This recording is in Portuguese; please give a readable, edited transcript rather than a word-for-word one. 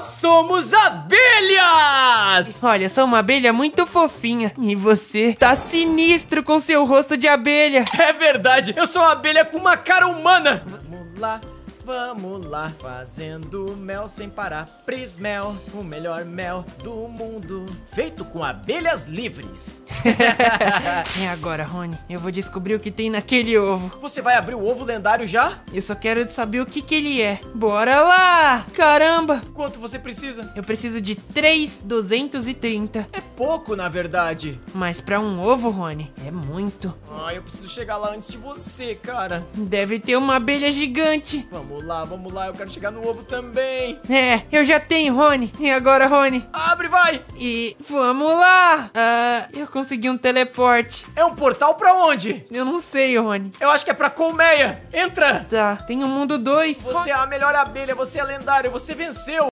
Nós somos abelhas! Olha, eu sou uma abelha muito fofinha. E você tá sinistro com seu rosto de abelha. É verdade, eu sou uma abelha com uma cara humana. Vamos lá, fazendo mel sem parar. Prismel, o melhor mel do mundo, feito com abelhas livres. É agora, Rony. Eu vou descobrir o que tem naquele ovo. Você vai abrir o ovo lendário já? Eu só quero saber o que ele é. Bora lá! Caramba! Quanto você precisa? Eu preciso de 3.230. É pouco, na verdade. Mas pra um ovo, Rony, é muito. Ah, eu preciso chegar lá antes de você, cara. Deve ter uma abelha gigante. Vamos lá, eu quero chegar no ovo também. É, eu já tenho, Rony. E agora, Rony? Abre, vai! E vamos lá! Eu consegui um teleporte. É um portal pra onde? Eu não sei, Rony. Eu acho que é pra colmeia. Entra! Tá, tem o mundo 2. Você é a melhor abelha, você é lendário, você venceu.